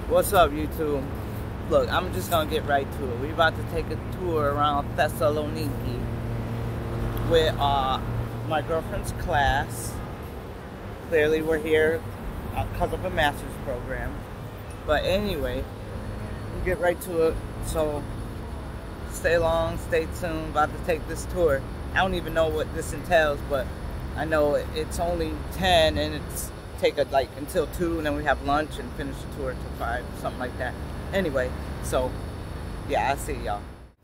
What's up, YouTube? Look, I'm just gonna get right to it. We're about to take a tour around Thessaloniki with my girlfriend's class. Clearly, we're here because of a master's program. But anyway, we'll get right to it. So stay long, stay tuned. About to take this tour. I don't even know what this entails, but I know it's only 10 and it's take it like until 2, and then we have lunch and finish the tour until 5, something like that. Anyway, so yeah, I'll see y'all.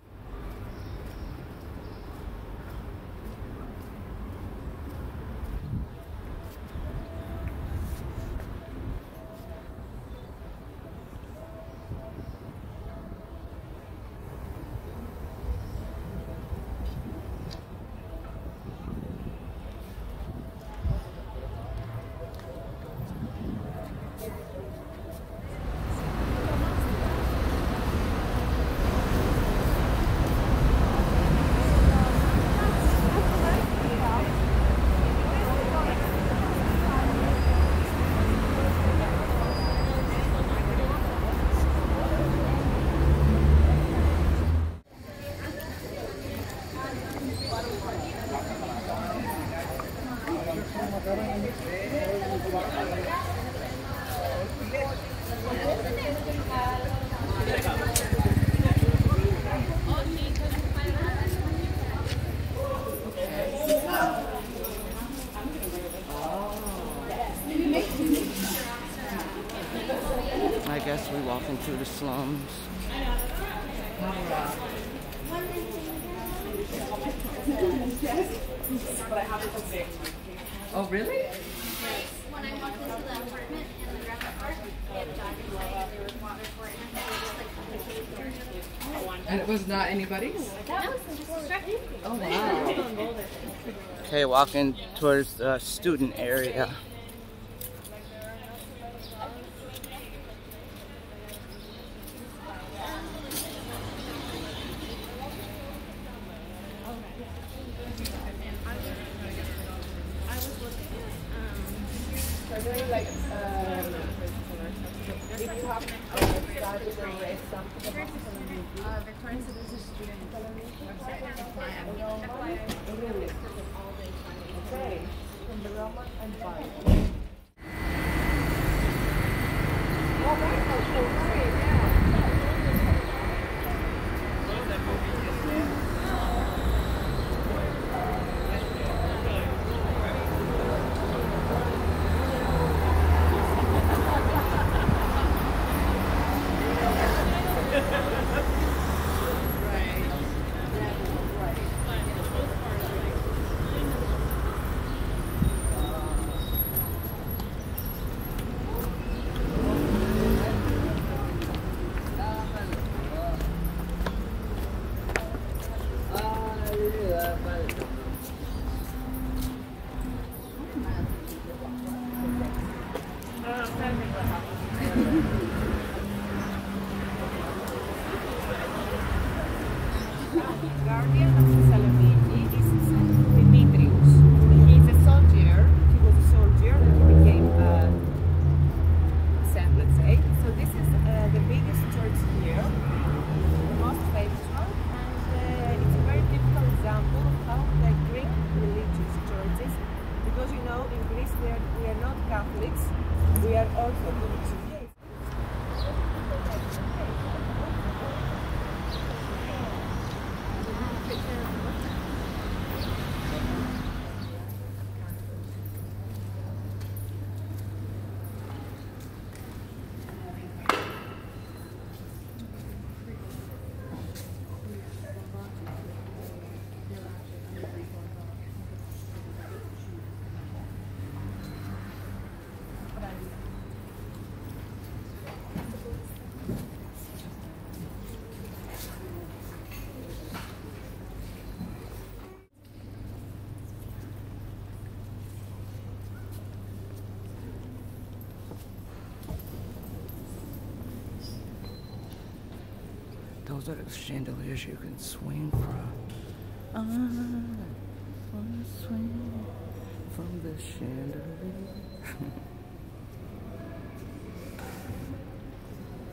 I guess we walking through the slums. Oh, really? When I walked into the apartment in the graphic park, they had jogging legs, there was water for it, and they just like And it was not anybody's? that was just distracting. Oh, wow. Okay, walking towards the student area. Victorian Citizen student website. From the Roman Empire. Guardian of Thessaloniki is Dimitrios. He's a soldier. He was a soldier and he became a saint, let's say. So this is the biggest church here, the most famous one, and it's a very typical example of how the Greek religious churches, because you know in Greece we are not Catholics, we are Orthodox. Those are the chandeliers you can swing from. I wanna swing from the chandelier.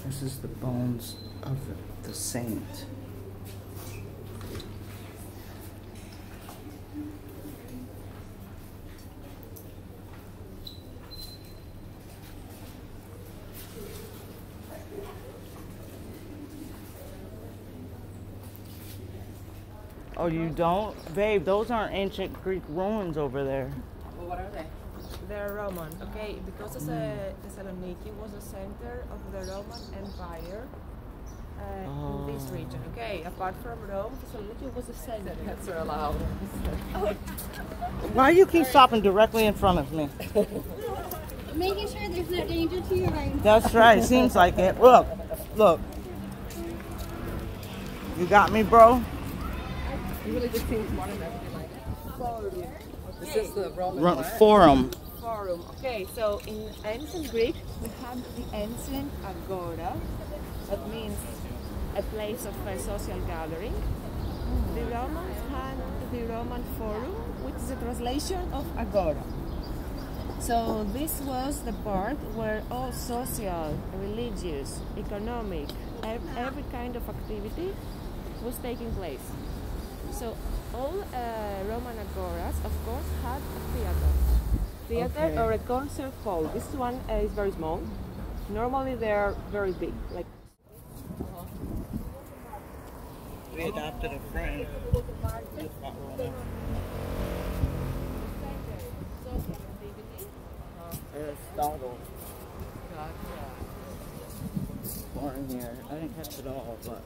This is the bones of the saint. Oh, you don't? Babe, those aren't ancient Greek ruins over there. Well, what are they? They're Roman, okay, because Thessaloniki was the center of the Roman Empire in this region, okay? Apart from Rome, Thessaloniki was the center. Pets are allowed. Why you keep stopping directly in front of me? Making sure there's no danger to your life. That's right, seems like it. Look, look. You got me, bro? You really just seem smart enough to be like, forum. This is the Roman what? Forum. Forum, okay, so in ancient Greek, we have the ancient agora, that means a place of social gathering. The Romans had the Roman forum, which is a translation of agora. So this was the part where all social, religious, economic, every kind of activity was taking place. So all Roman agoras, of course, had a theater or a concert hall. This one is very small. Normally they're very big. Like We adopted a friend. Aristotle. Born here. I didn't catch it all, but.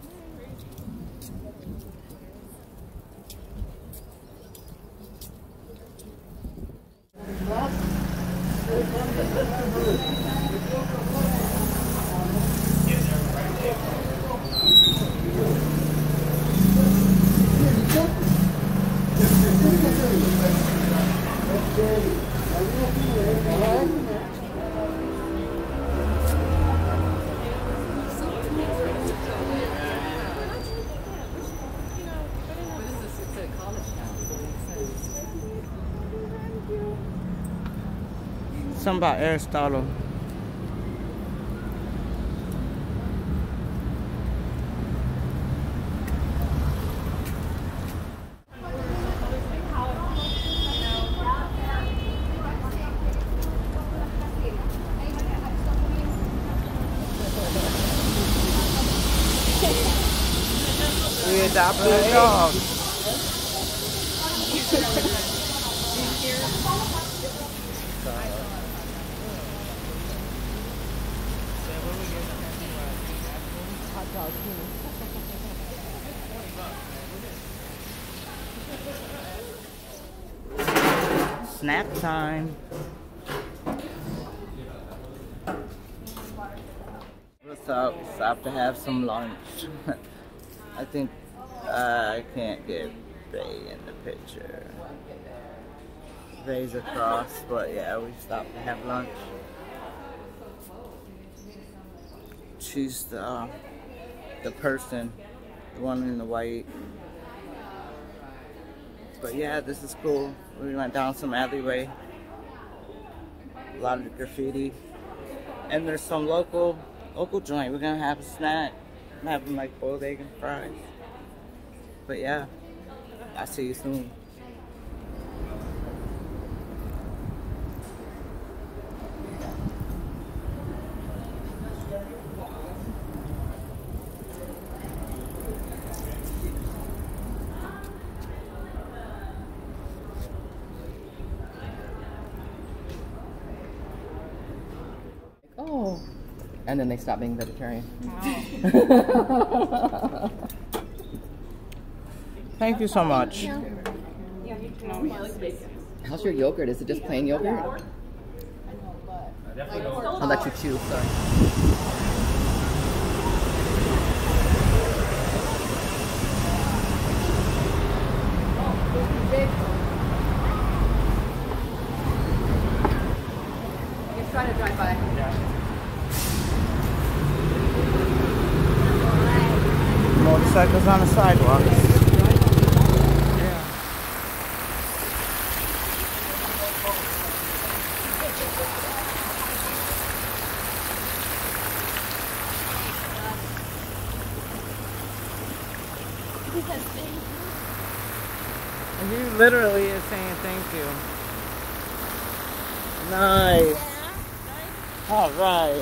Something about Aristotle. We adopted a dog. Snack time. What's up? Stop to have some lunch. I think I can't get Ray in the picture. Ray's across, but yeah, we stopped to have lunch. She's the person, the one in the white. But yeah, this is cool. We went down some alleyway. A lot of graffiti. And there's some local joint. We're gonna have a snack. I'm having like boiled egg and fries. But yeah, I'll see you soon. Oh. And then they stop being vegetarian. wow. Thank you so much. How's your yogurt? Is it just plain yogurt? I'll let you choose, sorry. He's trying to drive by. Motorcycles on the sidewalks. And he literally is saying thank you. Nice. All right.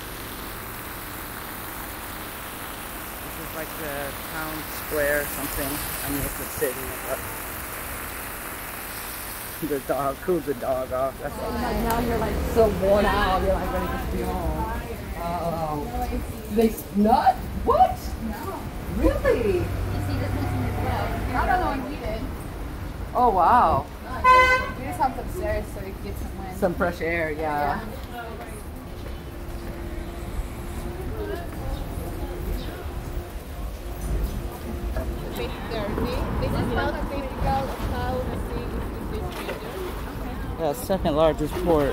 This is like the town square or something. I mean, it's a city. But the dog, cooled the dog off. That's all. Now you're like so worn out. You're like ready to be home. They not? What? No. Really? You see this missing as well. I don't know when we did. Oh wow. We just hopped upstairs so we could get some wind. Some fresh air, yeah. This is not a critical of how the sea is distributed. Yeah, second largest port.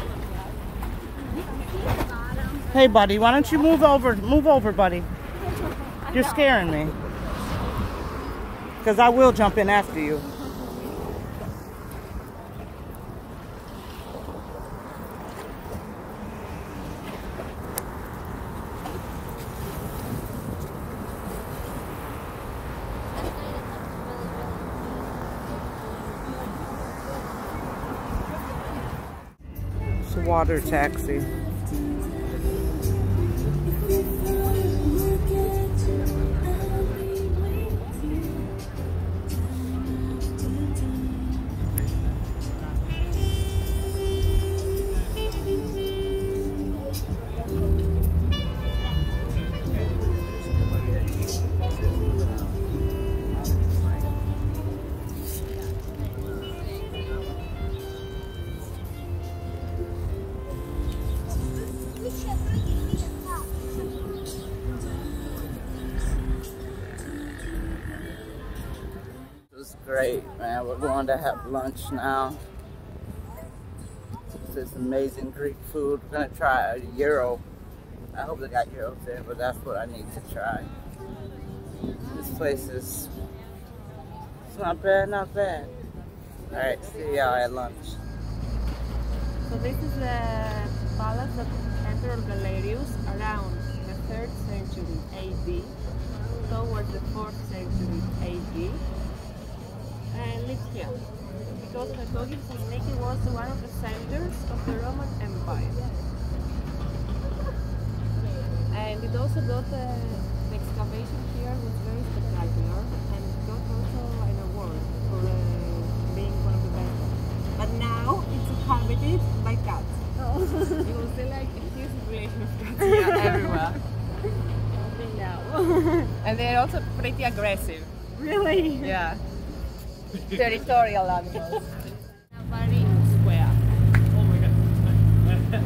Hey, buddy, why don't you move over? Move over, buddy. You're scaring me. Because I will jump in after you. It's a water taxi. Great, man. We're going to have lunch now. This amazing Greek food. We're gonna try a gyro. I hope they got gyros there, but that's what I need to try. This place is, it's not bad, not bad. All right, see y'all at lunch. So this is the palace of Emperor Galerius around the 3rd century AD towards the 4th century AD. And lived here because Thessaloniki was one of the centers of the Roman Empire. And it also got the excavation here was very spectacular and it got also an award for being one of the best. But now it's inhabited by cats. Oh. You will see like a huge population of cats here everywhere. Now. And they're also pretty aggressive. Really? Yeah. Territorial animals. Marine Square. Oh my god.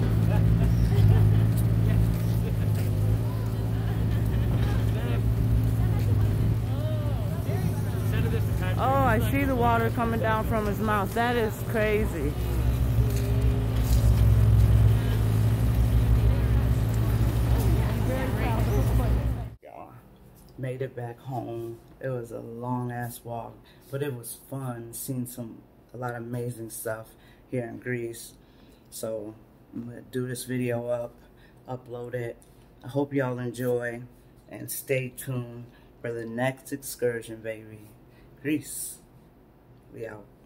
Oh, I see the water coming down from his mouth. That is crazy. Made it back home. It was a long ass walk, but it was fun seeing a lot of amazing stuff here in Greece. So I'm gonna do this video up, upload it. I hope y'all enjoy and stay tuned for the next excursion, baby. Greece, we out.